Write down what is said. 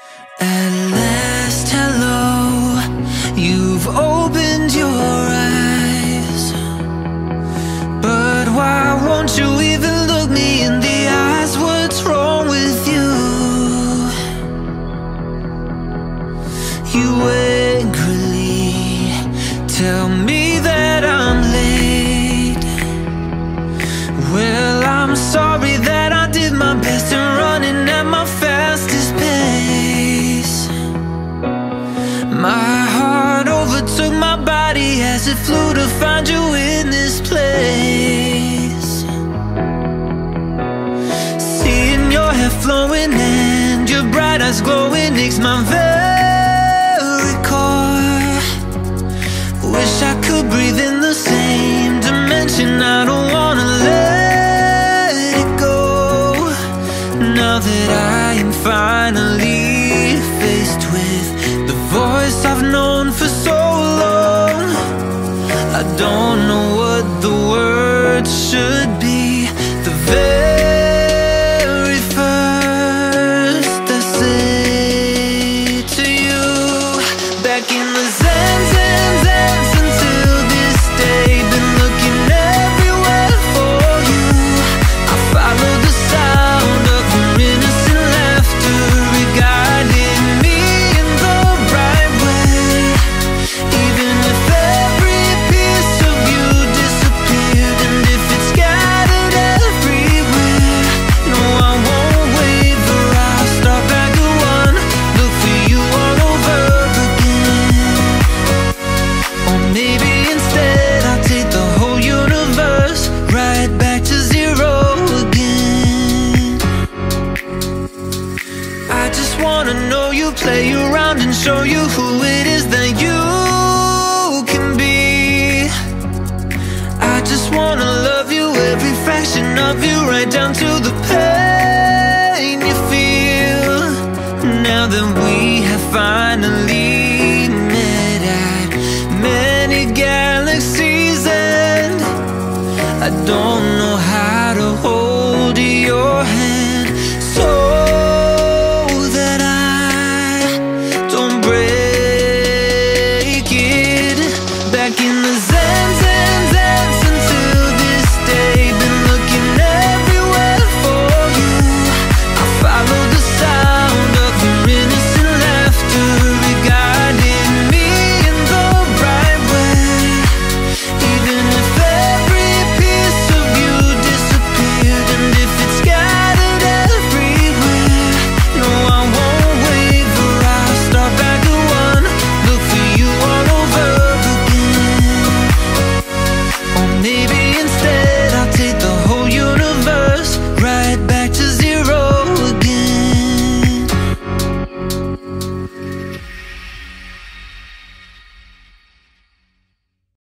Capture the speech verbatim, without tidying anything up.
At last, hello, you've opened your eyes, but why won't you even look me in the eyes? What's wrong with you? You angrily tell me that I'm late. Well, I'm sorry that I did my best in running at my fastest pace. My heart overtook my body as it flew to find you in this place. Seeing your hair flowing and your bright eyes glowing aches my very core. Wish I could breathe in the same dimension. I don't wanna let it go. Now that I am finally faced with the voice I've known for so long, I don't know what the words should be. The very first I say to you, back in the Zenzenzense until this day, been looking everywhere for you. I followed the sound of your innocent laughter. It guided me in the right way. Even if every piece of you disappeared, and if it's scattered everywhere, no, I won't waver. I'll start back at one, look for you all over again. Or maybe instead I'll take the whole universe right back to zero again. I just wanna know you, play around and show you who it is that you can be. I just wanna love you, every fraction of you, right down to the pain you feel. Now that we have finally